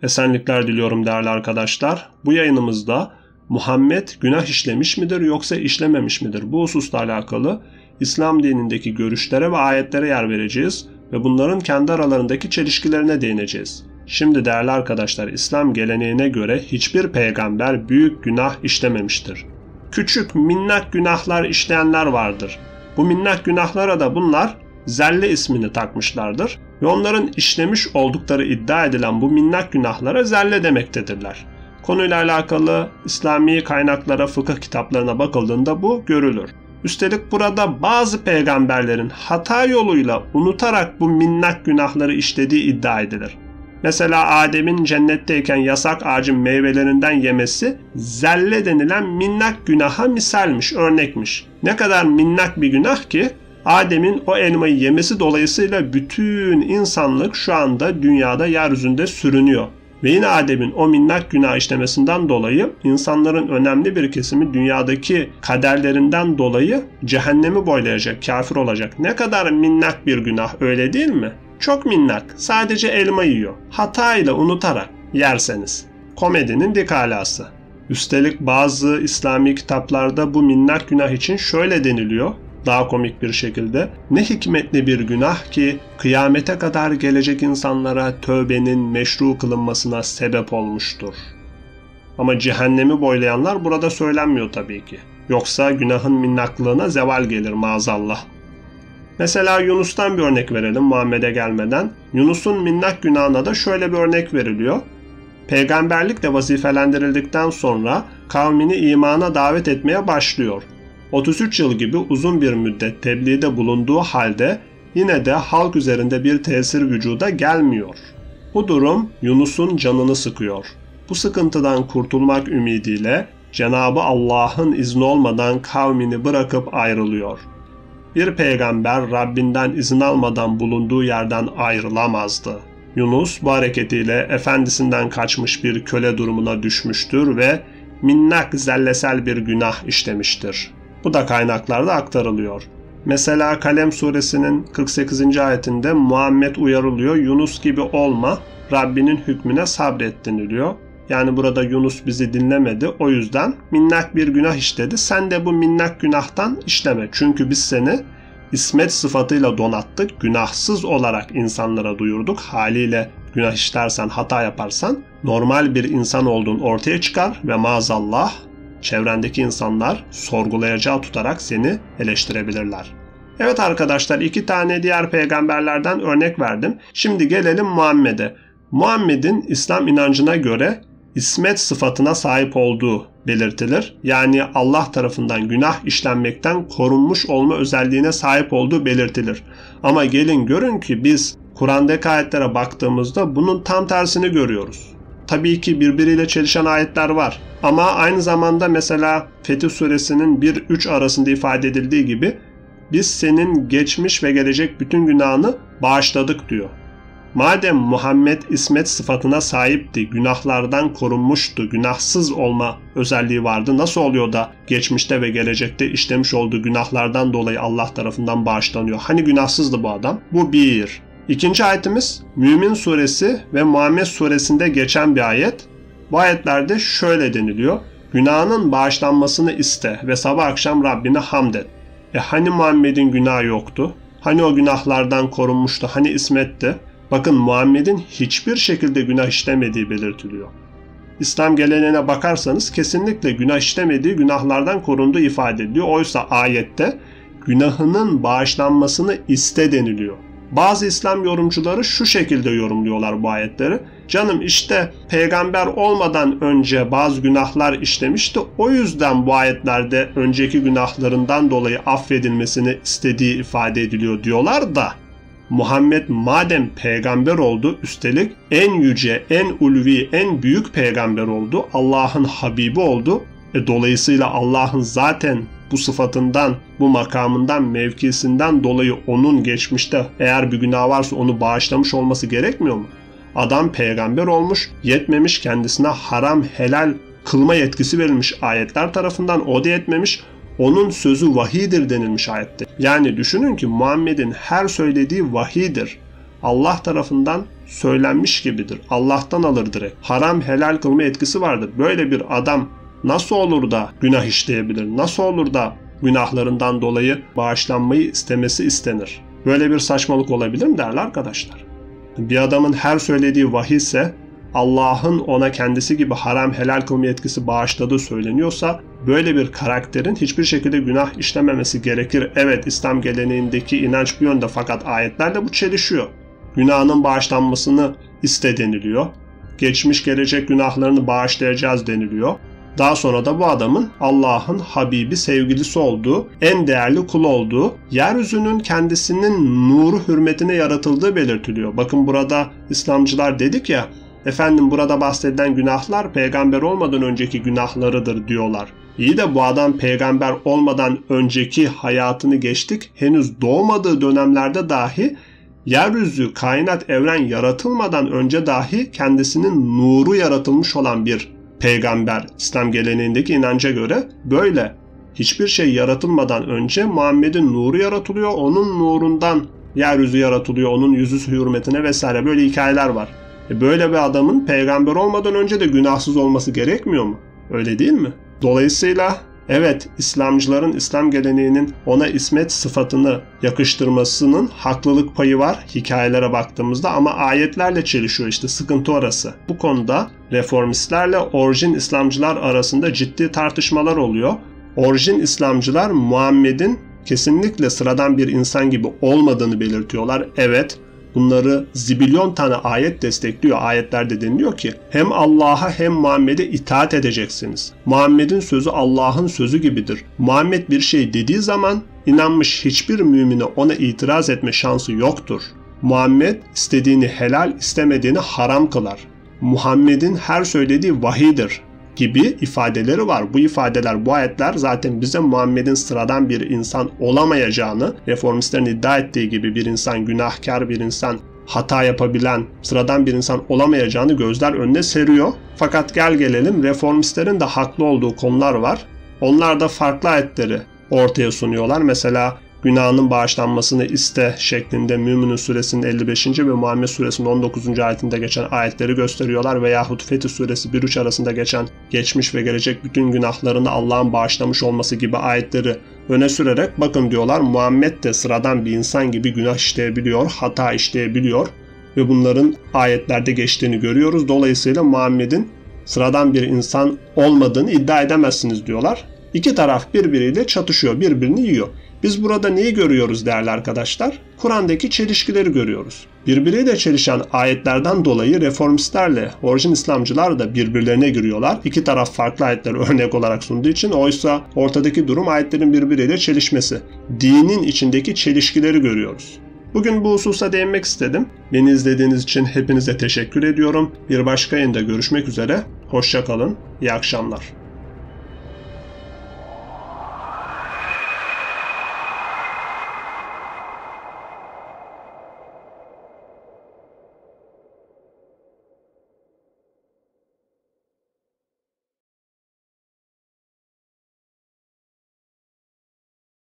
Esenlikler diliyorum değerli arkadaşlar. Bu yayınımızda Muhammed günah işlemiş midir yoksa işlememiş midir? Bu hususla alakalı İslam dinindeki görüşlere ve ayetlere yer vereceğiz ve bunların kendi aralarındaki çelişkilerine değineceğiz. Şimdi değerli arkadaşlar, İslam geleneğine göre hiçbir peygamber büyük günah işlememiştir. Küçük minnak günahlar işleyenler vardır. Bu minnak günahlara da bunlar zelle ismini takmışlardır ve onların işlemiş oldukları iddia edilen bu minnak günahlara zelle demektedirler. Konuyla alakalı İslami kaynaklara, fıkıh kitaplarına bakıldığında bu görülür. Üstelik burada bazı peygamberlerin hata yoluyla unutarak bu minnak günahları işlediği iddia edilir. Mesela Adem'in cennetteyken yasak ağacın meyvelerinden yemesi zelle denilen minnak günaha misalmiş, örnekmiş. Ne kadar minnak bir günah ki Adem'in o elmayı yemesi dolayısıyla bütün insanlık şu anda dünyada yeryüzünde sürünüyor. Ve yine Adem'in o minnak günah işlemesinden dolayı insanların önemli bir kesimi dünyadaki kaderlerinden dolayı cehennemi boylayacak, kafir olacak. Ne kadar minnak bir günah, öyle değil mi? Çok minnak, sadece elma yiyor. Hatayla unutarak yerseniz. Komedinin dik alası. Üstelik bazı İslami kitaplarda bu minnak günah için şöyle deniliyor. Daha komik bir şekilde, ne hikmetli bir günah ki kıyamete kadar gelecek insanlara tövbenin meşru kılınmasına sebep olmuştur. Ama cehennemi boylayanlar burada söylenmiyor tabii ki. Yoksa günahın minnaklığına zeval gelir maazallah. Mesela Yunus'tan bir örnek verelim Muhammed'e gelmeden. Yunus'un minnak günahına da şöyle bir örnek veriliyor. Peygamberlikle vazifelendirildikten sonra kavmini imana davet etmeye başlıyor. 33 yıl gibi uzun bir müddet tebliğde bulunduğu halde yine de halk üzerinde bir tesir vücuda gelmiyor. Bu durum Yunus'un canını sıkıyor. Bu sıkıntıdan kurtulmak ümidiyle Cenab-ı Allah'ın izni olmadan kavmini bırakıp ayrılıyor. Bir peygamber Rabbinden izin almadan bulunduğu yerden ayrılamazdı. Yunus bu hareketiyle efendisinden kaçmış bir köle durumuna düşmüştür ve minnak zellesel bir günah işlemiştir. Bu da kaynaklarda aktarılıyor. Mesela Kalem suresinin 48. ayetinde Muhammed uyarılıyor. Yunus gibi olma, Rabbinin hükmüne sabret deniliyor. Yani burada Yunus bizi dinlemedi, o yüzden minnak bir günah işledi. Sen de bu minnak günahtan işleme. Çünkü biz seni İsmet sıfatıyla donattık, günahsız olarak insanlara duyurduk. Haliyle günah işlersen, hata yaparsan normal bir insan olduğun ortaya çıkar ve maazallah çevrendeki insanlar sorgulayacağı tutarak seni eleştirebilirler. Evet arkadaşlar, 2 tane diğer peygamberlerden örnek verdim. Şimdi gelelim Muhammed'e. Muhammed'in İslam inancına göre İsmet sıfatına sahip olduğu belirtilir. Yani Allah tarafından günah işlenmekten korunmuş olma özelliğine sahip olduğu belirtilir. Ama gelin görün ki biz Kur'an'daki ayetlere baktığımızda bunun tam tersini görüyoruz. Tabii ki birbiriyle çelişen ayetler var. Ama aynı zamanda mesela Fetih suresinin 1-3 arasında ifade edildiği gibi biz senin geçmiş ve gelecek bütün günahını bağışladık diyor. Madem Muhammed İsmet sıfatına sahipti, günahlardan korunmuştu, günahsız olma özelliği vardı, nasıl oluyor da geçmişte ve gelecekte işlemiş olduğu günahlardan dolayı Allah tarafından bağışlanıyor? Hani günahsızdı bu adam? Bu bir. İkinci ayetimiz Mümin suresi ve Muhammed suresinde geçen bir ayet. Bu ayetlerde şöyle deniliyor. Günahının bağışlanmasını iste ve sabah akşam Rabbine hamd et. Hani Muhammed'in günahı yoktu? Hani o günahlardan korunmuştu? Hani ismetti? Bakın Muhammed'in hiçbir şekilde günah işlemediği belirtiliyor. İslam geleneğine bakarsanız kesinlikle günah işlemediği, günahlardan korunduğu ifade ediliyor. Oysa ayette günahının bağışlanmasını iste deniliyor. Bazı İslam yorumcuları şu şekilde yorumluyorlar bu ayetleri. Canım işte peygamber olmadan önce bazı günahlar işlemişti. O yüzden bu ayetlerde önceki günahlarından dolayı affedilmesini istediği ifade ediliyor diyorlar da Muhammed madem peygamber oldu, üstelik en yüce, en ulvi, en büyük peygamber oldu, Allah'ın Habibi oldu. Dolayısıyla Allah'ın zaten bu sıfatından, bu makamından, mevkisinden dolayı onun geçmişte eğer bir günah varsa onu bağışlamış olması gerekmiyor mu? Adam peygamber olmuş, yetmemiş, kendisine haram helal kılma yetkisi verilmiş ayetler tarafından, o da yetmemiş. Onun sözü vahiydir denilmiş ayette. Yani düşünün ki Muhammed'in her söylediği vahiydir. Allah tarafından söylenmiş gibidir. Allah'tan alır direkt. Haram helal kılma etkisi vardır. Böyle bir adam nasıl olur da günah işleyebilir? Nasıl olur da günahlarından dolayı bağışlanmayı istemesi istenir? Böyle bir saçmalık olabilir mi değerli arkadaşlar? Bir adamın her söylediği vahiy ise Allah'ın ona kendisi gibi haram helal kılma etkisi bağışladığı söyleniyorsa böyle bir karakterin hiçbir şekilde günah işlememesi gerekir. Evet, İslam geleneğindeki inanç bu yönde, fakat ayetlerle bu çelişiyor. Günahının bağışlanmasını iste deniliyor. Geçmiş gelecek günahlarını bağışlayacağız deniliyor. Daha sonra da bu adamın Allah'ın Habibi, sevgilisi olduğu, en değerli kulu olduğu, yeryüzünün kendisinin nuru hürmetine yaratıldığı belirtiliyor. Bakın burada İslamcılar dedik ya, efendim burada bahsedilen günahlar peygamber olmadan önceki günahlarıdır diyorlar. İyi de bu adam peygamber olmadan önceki hayatını geçtik, henüz doğmadığı dönemlerde dahi yeryüzü, kainat, evren yaratılmadan önce dahi kendisinin nuru yaratılmış olan bir peygamber. İslam geleneğindeki inanca göre böyle. Hiçbir şey yaratılmadan önce Muhammed'in nuru yaratılıyor, onun nurundan yeryüzü yaratılıyor, onun yüzü hürmetine vesaire, böyle hikayeler var. Böyle bir adamın peygamber olmadan önce de günahsız olması gerekmiyor mu? Öyle değil mi? Dolayısıyla evet, İslamcıların, İslam geleneğinin ona ismet sıfatını yakıştırmasının haklılık payı var hikayelere baktığımızda, ama ayetlerle çelişiyor, işte sıkıntı orası. Bu konuda reformistlerle orijin İslamcılar arasında ciddi tartışmalar oluyor. Orijin İslamcılar Muhammed'in kesinlikle sıradan bir insan gibi olmadığını belirtiyorlar. Evet, bunları zibilyon tane ayet destekliyor. Ayetlerde deniliyor ki hem Allah'a hem Muhammed'e itaat edeceksiniz. Muhammed'in sözü Allah'ın sözü gibidir. Muhammed bir şey dediği zaman inanmış hiçbir mümine ona itiraz etme şansı yoktur. Muhammed istediğini helal, istemediğini haram kılar. Muhammed'in her söylediği vahiydir gibi ifadeleri var. Bu ifadeler, bu ayetler zaten bize Muhammed'in sıradan bir insan olamayacağını, reformistlerin iddia ettiği gibi bir insan, günahkar bir insan, hata yapabilen, sıradan bir insan olamayacağını gözler önüne seriyor. Fakat gel gelelim, reformistlerin de haklı olduğu konular var. Onlar da farklı ayetleri ortaya sunuyorlar. Mesela günahının bağışlanmasını iste şeklinde Müminun suresinin 55. ve Muhammed suresinin 19. ayetinde geçen ayetleri gösteriyorlar, veyahut Fetih suresi 1-3 arasında geçen geçmiş ve gelecek bütün günahlarını Allah'ın bağışlamış olması gibi ayetleri öne sürerek bakın diyorlar, Muhammed de sıradan bir insan gibi günah işleyebiliyor, hata işleyebiliyor ve bunların ayetlerde geçtiğini görüyoruz. Dolayısıyla Muhammed'in sıradan bir insan olmadığını iddia edemezsiniz diyorlar. İki taraf birbiriyle çatışıyor, birbirini yiyor. Biz burada neyi görüyoruz değerli arkadaşlar? Kur'an'daki çelişkileri görüyoruz. Birbiriyle çelişen ayetlerden dolayı reformistlerle orijin İslamcılar da birbirlerine giriyorlar. İki taraf farklı ayetleri örnek olarak sunduğu için, oysa ortadaki durum ayetlerin birbiriyle çelişmesi. Dinin içindeki çelişkileri görüyoruz. Bugün bu hususa değinmek istedim. Beni izlediğiniz için hepinize teşekkür ediyorum. Bir başka yayında görüşmek üzere. Hoşça kalın. İyi akşamlar.